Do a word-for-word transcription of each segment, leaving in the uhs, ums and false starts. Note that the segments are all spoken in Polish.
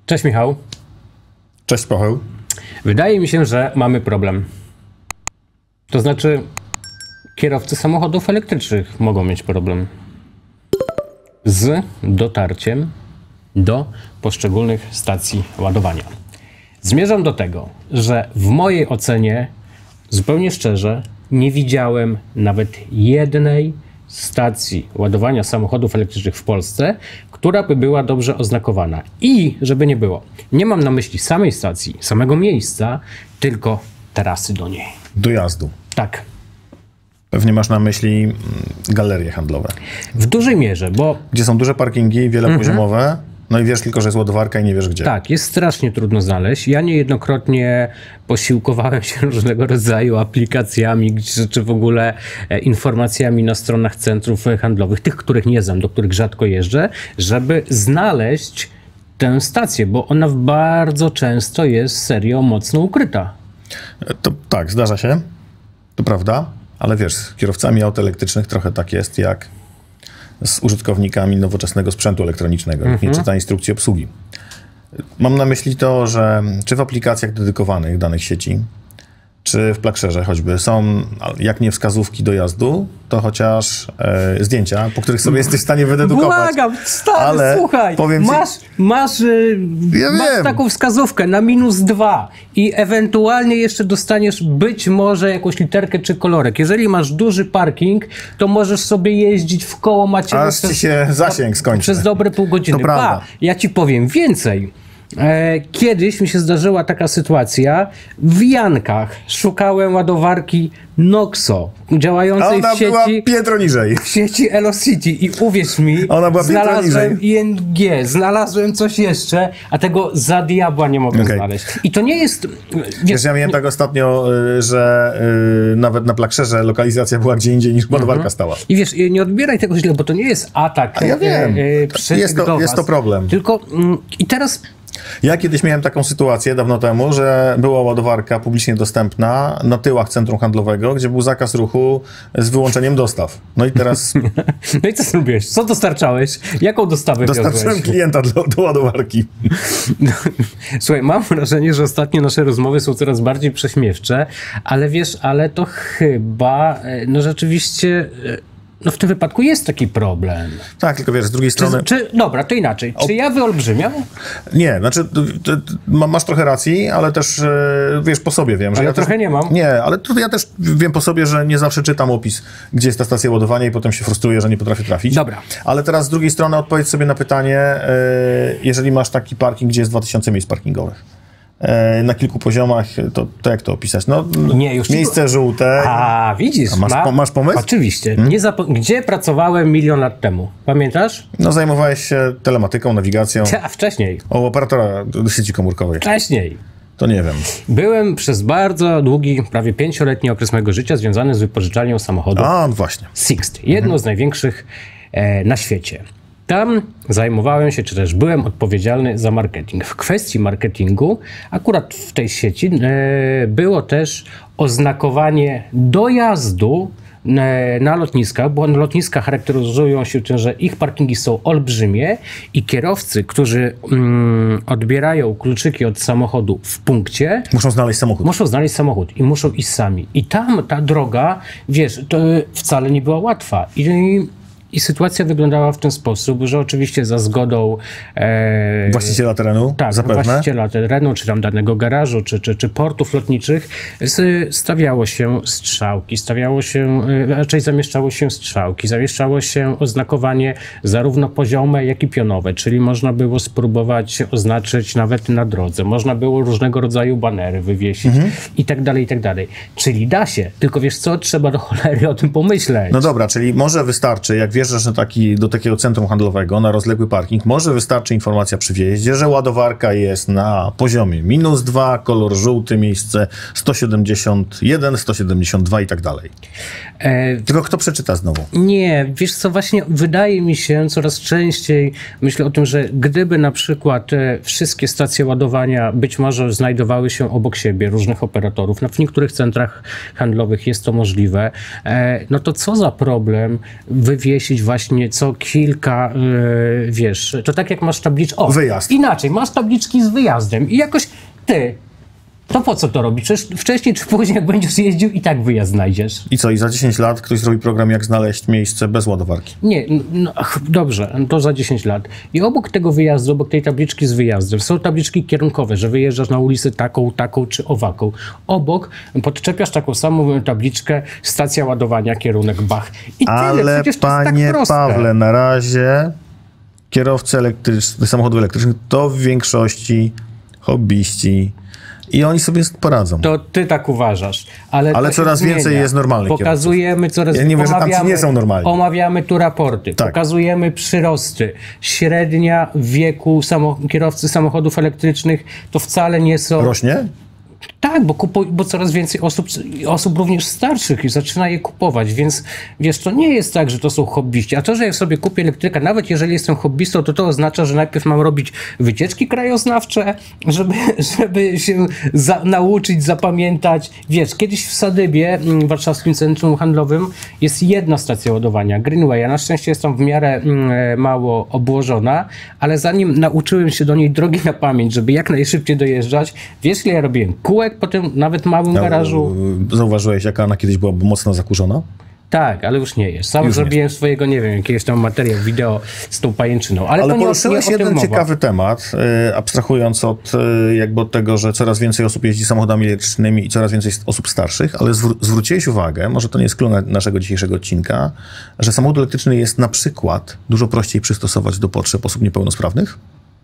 Cześć Michał. Cześć Paweł. Wydaje mi się, że mamy problem. To znaczy, kierowcy samochodów elektrycznych mogą mieć problem z dotarciem do poszczególnych stacji ładowania. Zmierzam do tego, że w mojej ocenie, zupełnie szczerze, nie widziałem nawet jednej stacji ładowania samochodów elektrycznych w Polsce, która by była dobrze oznakowana. I, żeby nie było, nie mam na myśli samej stacji, samego miejsca, tylko trasy do niej. Dojazdu. Tak. Pewnie masz na myśli galerie handlowe. W dużej mierze, bo... Gdzie są duże parkingi, wielopoziomowe, mhm. no i wiesz tylko, że jest ładowarka i nie wiesz gdzie. Tak, jest strasznie trudno znaleźć. Ja niejednokrotnie posiłkowałem się różnego rodzaju aplikacjami, czy, czy w ogóle informacjami na stronach centrów handlowych, tych, których nie znam, do których rzadko jeżdżę, żeby znaleźć tę stację, bo ona bardzo często jest serio mocno ukryta. To, tak, zdarza się, to prawda, ale wiesz, z kierowcami aut elektrycznych trochę tak jest, jak z użytkownikami nowoczesnego sprzętu elektronicznego. Mhm. Nie czyta instrukcji obsługi. Mam na myśli to, że czy w aplikacjach dedykowanych danych sieci, czy w Plaksherze choćby są, jak nie wskazówki dojazdu, to chociaż e, zdjęcia, po których sobie jesteś w stanie wydedukować. Błagam, stary, ale słuchaj, powiem ci, masz, masz, ja masz taką wskazówkę na minus dwa i ewentualnie jeszcze dostaniesz być może jakąś literkę czy kolorek. Jeżeli masz duży parking, to możesz sobie jeździć w koło Macieja aż ci się zasięg skończy. Przez dobre pół godziny. To prawda. Ba, ja ci powiem więcej. E, kiedyś mi się zdarzyła taka sytuacja. W Jankach szukałem ładowarki Noxo, działającej ona w sieci... była piętro niżej. W sieci Elocity i uwierz mi, ona była znalazłem I N G, znalazłem coś jeszcze, a tego za diabła nie mogę okay. znaleźć. I to nie jest... Wiesz, wiesz ja miałem tak ostatnio, że yy, nawet na Plaksherze lokalizacja była gdzie indziej niż ładowarka mhm. stała. I wiesz, nie odbieraj tego źle, bo to nie jest atak. A ja wiem, yy, jest, to, jest to problem. Tylko yy, i teraz... Ja kiedyś miałem taką sytuację dawno temu, że była ładowarka publicznie dostępna na tyłach centrum handlowego, gdzie był zakaz ruchu z wyłączeniem dostaw. No i teraz... No i co zrobiłeś? Co dostarczałeś? Jaką dostawę Dostarczyłem wiozłeś? klienta do, do ładowarki. No, słuchaj, mam wrażenie, że ostatnio nasze rozmowy są coraz bardziej prześmiewcze, ale wiesz, ale to chyba, no rzeczywiście... No w tym wypadku jest taki problem. Tak, tylko wiesz, z drugiej strony... Czy, czy, dobra, to inaczej. Czy ja wyolbrzymiam? Nie, znaczy ty, ty, masz trochę racji, ale też wiesz, po sobie wiem, że ale ja trochę też, nie mam. Nie, ale to ja też wiem po sobie, że nie zawsze czytam opis, gdzie jest ta stacja ładowania i potem się frustruję, że nie potrafię trafić. Dobra. Ale teraz z drugiej strony odpowiedz sobie na pytanie, jeżeli masz taki parking, gdzie jest dwa tysiące miejsc parkingowych. Na kilku poziomach, to, to jak to opisać? No, nie, już miejsce ci... żółte. A, widzisz. A masz, ma... masz pomysł? Oczywiście. Hmm? Nie zapo... Gdzie pracowałem milion lat temu? Pamiętasz? No zajmowałeś się telematyką, nawigacją. A wcześniej. O operatora do sieci komórkowej. Wcześniej. To nie wiem. Byłem przez bardzo długi, prawie pięcioletni okres mojego życia związany z wypożyczalnią samochodów. A, właśnie. Sixt. Jedno mhm. z największych e, na świecie. Tam zajmowałem się, czy też byłem odpowiedzialny za marketing. W kwestii marketingu, akurat w tej sieci, e, było też oznakowanie dojazdu e, na lotniskach, bo lotniska charakteryzują się tym, że ich parkingi są olbrzymie i kierowcy, którzy mm, odbierają kluczyki od samochodu w punkcie... Muszą znaleźć samochód. Muszą znaleźć samochód i muszą iść sami. I tam ta droga, wiesz, to wcale nie była łatwa. I I sytuacja wyglądała w ten sposób, że oczywiście za zgodą e, właściciela terenu, tak, zapewne. właściciela terenu, czy tam danego garażu, czy, czy, czy portów lotniczych, stawiało się strzałki, stawiało się, raczej zamieszczało się strzałki, zamieszczało się oznakowanie zarówno poziome, jak i pionowe, czyli można było spróbować oznaczyć nawet na drodze, można było różnego rodzaju banery wywiesić mhm. i tak dalej, i tak dalej. Czyli da się, tylko wiesz co, trzeba do cholery o tym pomyśleć. No dobra, czyli może wystarczy, jak wjeżdżasz na taki, do takiego centrum handlowego, na rozległy parking, może wystarczy informacja przy wjeździe, że ładowarka jest na poziomie minus dwa, kolor żółty, miejsce sto siedemdziesiąt jeden, sto siedemdziesiąt dwa i tak dalej. E, Tylko kto przeczyta znowu? Nie, wiesz co, właśnie wydaje mi się coraz częściej, myślę o tym, że gdyby na przykład e, wszystkie stacje ładowania być może znajdowały się obok siebie, różnych operatorów, no w niektórych centrach handlowych jest to możliwe, e, no to co za problem wywieźć zawiesić właśnie co kilka, yy, wiesz, to tak jak masz tabliczki... O, Wyjazd. Inaczej, masz tabliczki z wyjazdem i jakoś ty... To po co to robić? Przecież wcześniej czy później, jak będziesz jeździł, i tak wyjazd znajdziesz. I co, i za dziesięć lat ktoś zrobi program, jak znaleźć miejsce bez ładowarki? Nie, no, ach, dobrze, to za dziesięć lat. I obok tego wyjazdu, obok tej tabliczki z wyjazdem, są tabliczki kierunkowe, że wyjeżdżasz na ulicę taką, taką czy owaką. Obok podczepiasz taką samą tabliczkę, stacja ładowania, kierunek Bach. I Ale tyle. Przecież to jest panie tak proste. Pawle, na razie kierowcy elektrycznych, samochodów elektrycznych to w większości hobbyści i oni sobie poradzą. To ty tak uważasz. Ale, Ale to coraz się więcej zmienia. jest normalnych Pokazujemy coraz Ja nie mówię, że tamci nie są normalni. Omawiamy tu raporty, Tak. pokazujemy przyrosty. Średnia wieku samo, kierowcy samochodów elektrycznych to wcale nie są... Rośnie? Tak, bo, kupuj, bo coraz więcej osób, osób również starszych i zaczyna je kupować, więc wiesz, to nie jest tak, że to są hobbyści. A to, że ja sobie kupię elektryka, nawet jeżeli jestem hobbystą, to to oznacza, że najpierw mam robić wycieczki krajoznawcze, żeby, żeby się za, nauczyć, zapamiętać. Wiesz, kiedyś w Sadybie, w warszawskim centrum handlowym, jest jedna stacja ładowania, Greenway. Ja na szczęście jestem w miarę mm, mało obłożona, ale zanim nauczyłem się do niej drogi na pamięć, żeby jak najszybciej dojeżdżać, wiesz, ile ja robiłem kółek po tym nawet małym garażu. Zauważyłeś, jaka ona kiedyś była mocno zakurzona? Tak, ale już nie jest. Sam Już zrobiłem swojego, nie wiem, jakiegoś tam materiał, wideo z tą pajęczyną. Ale, Ale to nie, poruszyłeś nie o tym jeden mowa. ciekawy temat, y, abstrahując od, y, jakby od tego, że coraz więcej osób jeździ samochodami elektrycznymi i coraz więcej osób starszych, ale zwró- zwróciłeś uwagę, może to nie jest klucz na- naszego dzisiejszego odcinka, że samochód elektryczny jest na przykład dużo prościej przystosować do potrzeb osób niepełnosprawnych?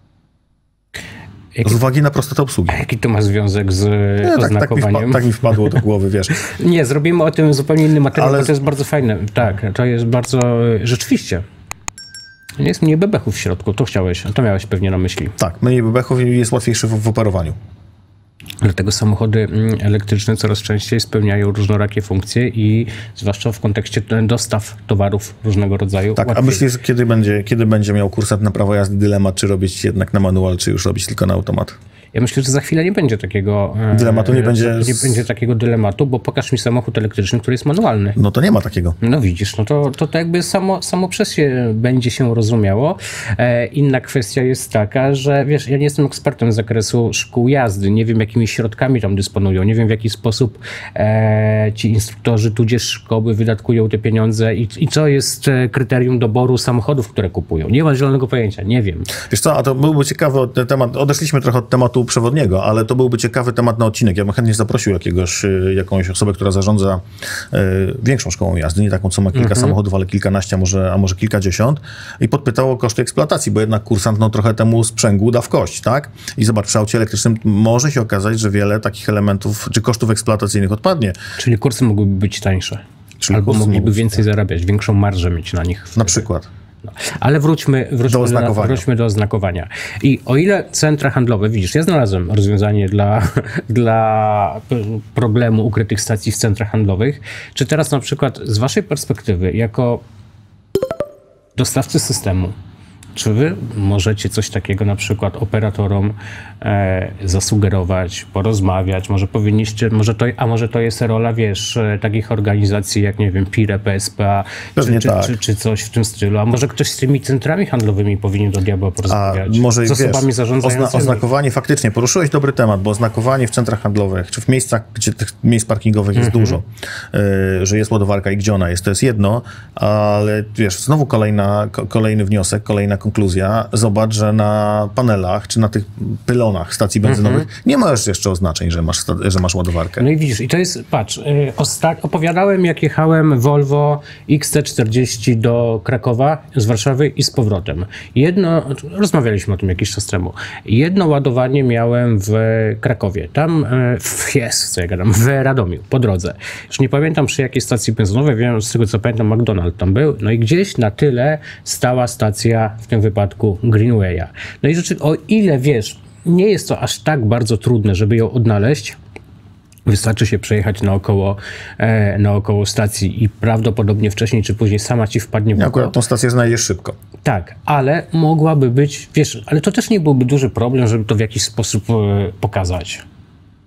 Jaki, Z uwagi na prostotę obsługi. jaki to ma związek z Nie, tak, tak, mi oznakowaniem? wpa- tak mi wpadło do głowy, wiesz. Nie, zrobimy o tym zupełnie inny materiał, Ale- bo to jest bardzo fajne. Tak, to jest bardzo... Rzeczywiście. Jest mniej bebechów w środku, to chciałeś, to miałeś pewnie na myśli. Tak, mniej bebechów i jest łatwiejszy w, w operowaniu. Dlatego samochody mm, elektryczne coraz częściej spełniają różnorakie funkcje i zwłaszcza w kontekście dostaw towarów różnego rodzaju. Tak, łatwiej. a myślisz, kiedy będzie, kiedy będzie miał kursant na prawo jazdy dylemat, czy robić jednak na manual, czy już robić tylko na automat? Ja myślę, że za chwilę nie będzie takiego... e, Dylematu nie będzie Nie z- będzie takiego dylematu, bo pokaż mi samochód elektryczny, który jest manualny. No to nie ma takiego. No widzisz, no to, to, to jakby samo, samo przez się będzie się rozumiało. E, inna kwestia jest taka, że wiesz, ja nie jestem ekspertem z zakresu szkół jazdy, nie wiem jakimi środkami tam dysponują, nie wiem w jaki sposób e, ci instruktorzy tudzież szkoły wydatkują te pieniądze i, i co jest e, kryterium doboru samochodów, które kupują. Nie mam zielonego pojęcia, nie wiem. Wiesz co, a to byłby ciekawy od- temat, odeszliśmy trochę od tematu przewodniego, ale to byłby ciekawy temat na odcinek. Ja bym chętnie zaprosił jakiegoś, y, jakąś osobę, która zarządza y, większą szkołą jazdy, nie taką, co ma kilka samochodów, ale kilkanaście, a może, a może kilkadziesiąt i podpytał o koszty eksploatacji, bo jednak kursant no, trochę temu sprzęgłu da w kość, tak? I zobacz, przy aucie elektrycznym może się okazać, że wiele takich elementów, czy kosztów eksploatacyjnych odpadnie. Czyli kursy mogłyby być tańsze. Czyli Albo kursy mogliby mogą być, więcej zarabiać, większą marżę mieć na nich. Na przykład. No. Ale wróćmy, wróćmy, Do do, oznakowania. wróćmy do oznakowania. I o ile centra handlowe, widzisz, ja znalazłem rozwiązanie dla, dla problemu ukrytych stacji w centrach handlowych, czy teraz na przykład z waszej perspektywy, jako dostawcy systemu, czy wy możecie coś takiego na przykład operatorom e, zasugerować, porozmawiać, może powinniście, może to, a może to jest rola, wiesz, e, takich organizacji jak, nie wiem, P I R E, P S P A, czy, Pewnie czy, tak. czy, czy coś w tym stylu, a może ktoś z tymi centrami handlowymi powinien do diabła A porozmawiać, może z osobami wiesz, zarządzającymi. ozna- oznakowanie, faktycznie, poruszyłeś dobry temat, bo oznakowanie w centrach handlowych, czy w miejscach, gdzie tych miejsc parkingowych jest Mhm. dużo, y, że jest ładowarka i gdzie ona jest, to jest jedno, ale wiesz, znowu kolejna, ko- kolejny wniosek, kolejna konkluzja. Zobacz, że na panelach, czy na tych pylonach stacji benzynowych Mhm. nie masz jeszcze oznaczeń, że masz, sta- że masz ładowarkę. No i widzisz, i to jest, patrz, y, osta- opowiadałem, jak jechałem Volvo X C czterdzieści do Krakowa z Warszawy i z powrotem. Jedno, rozmawialiśmy o tym jakiś czas temu. Jedno ładowanie miałem w Krakowie. Tam, y, w, jest, co ja gadam, w Radomiu, po drodze. Już nie pamiętam przy jakiej stacji benzynowej, wiem, z tego co pamiętam, McDonald's tam był. No i gdzieś na tyle stała stacja, w tym wypadku Greenwaya. No i rzeczy, o ile wiesz, nie jest to aż tak bardzo trudne, żeby ją odnaleźć, wystarczy się przejechać naokoło, e, naokoło stacji i prawdopodobnie wcześniej czy później sama ci wpadnie w Nie, oko. akurat tą stację znajdziesz szybko. Tak, ale mogłaby być, wiesz, ale to też nie byłby duży problem, żeby to w jakiś sposób e, pokazać.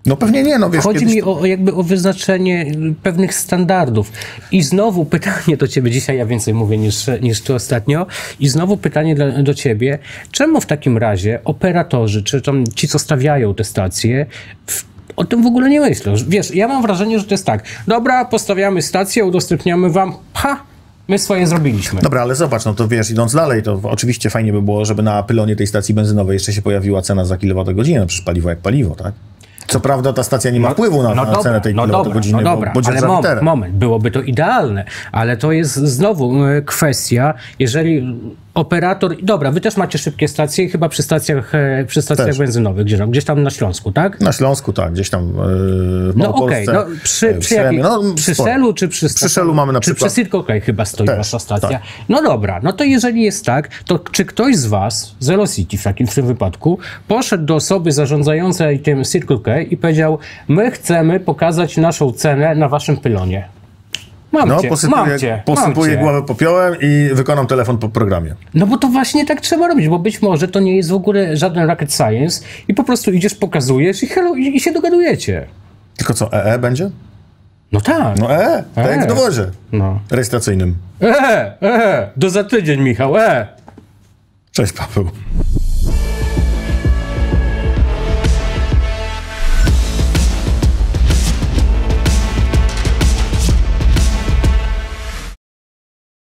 No pewnie nie, no wiesz, Chodzi kiedyś... mi o, jakby o wyznaczenie pewnych standardów. I znowu pytanie do ciebie, dzisiaj ja więcej mówię niż, niż ty ostatnio, i znowu pytanie do, do ciebie, czemu w takim razie operatorzy, czy tam ci, co stawiają te stacje, w, o tym w ogóle nie myślą? Wiesz, ja mam wrażenie, że to jest tak, dobra, postawiamy stację, udostępniamy wam, ha, my swoje zrobiliśmy. Dobra, ale zobacz, no to wiesz, idąc dalej, to oczywiście fajnie by było, żeby na pylonie tej stacji benzynowej jeszcze się pojawiła cena za kilowatogodzinę, no przecież paliwo jak paliwo, tak? Co prawda ta stacja nie ma wpływu na, no na dobra, cenę tej no kilowatogodziny, dobra, no dobra, bo, bo ale moment, moment, byłoby to idealne, ale to jest znowu e, kwestia, jeżeli operator, dobra, wy też macie szybkie stacje, chyba przy stacjach, e, przy stacjach Też. benzynowych, gdzieś tam, gdzieś tam na Śląsku, tak? Na Śląsku, tak, gdzieś tam yy, w No okej, Małopolsce, no przy, yy, w przy, jakiej, Śremie, no, przy sporo. Shellu czy przy... Przy Shellu mamy na czy przykład... przy Circle K chyba stoi Też, wasza stacja. tak. No dobra, no to jeżeli jest tak, to czy ktoś z was, Velocity w takim w tym wypadku, poszedł do osoby zarządzającej tym Circle K i powiedział, my chcemy pokazać naszą cenę na waszym pylonie. Mam No, cię, posypuję, mam cię, posypuję mam cię. głowę popiołem i wykonam telefon po programie. No bo to właśnie tak trzeba robić, bo być może to nie jest w ogóle żaden rocket science i po prostu idziesz, pokazujesz i, hello, i, i się dogadujecie. Tylko co, E E będzie? No tak. No E E, tak jak w dowodzie No. rejestracyjnym. E, e, do za tydzień, Michał, e. Cześć, Paweł.